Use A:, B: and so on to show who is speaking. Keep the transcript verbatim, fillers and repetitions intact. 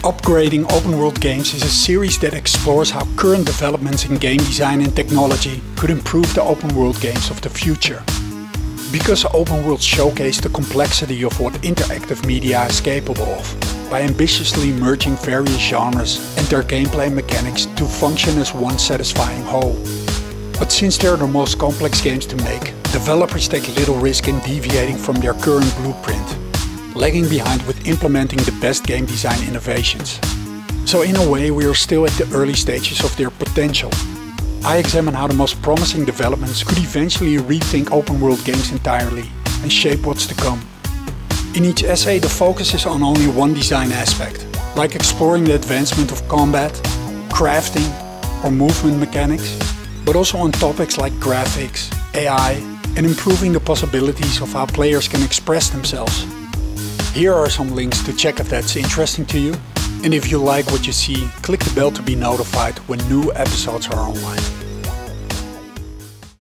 A: Upgrading Open World Games is a series that explores how current developments in game design and technology could improve the open world games of the future. Because open worlds showcase the complexity of what interactive media is capable of, by ambitiously merging various genres and their gameplay mechanics to function as one satisfying whole. But since they're the most complex games to make, developers take little risk in deviating from their current blueprint, lagging behind with implementing the best game design innovations. So in a way, we are still at the early stages of their potential. I examine how the most promising developments could eventually rethink open world games entirely and shape what's to come. In each essay, the focus is on only one design aspect, like exploring the advancement of combat, crafting or movement mechanics, but also on topics like graphics, A I, and improving the possibilities of how players can express themselves. Here are some links to check if that's interesting to you. And if you like what you see, click the bell to be notified when new episodes are online.